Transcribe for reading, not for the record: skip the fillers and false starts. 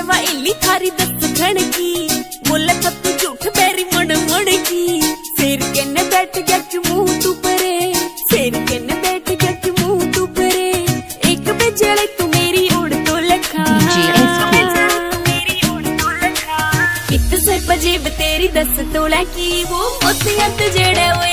सेवा इल्ली थारी दस खड़की बोले तो तू झूठ बेरी मुड़ मुड़ की शेर के न बैठ गया कि मुंह तू परे शेर के न बैठ गया कि मुंह तू परे एक बेजले तू मेरी उड़ तो लखा इत से पजेब तेरी दस तोला की वो मोतियां ते जेड़े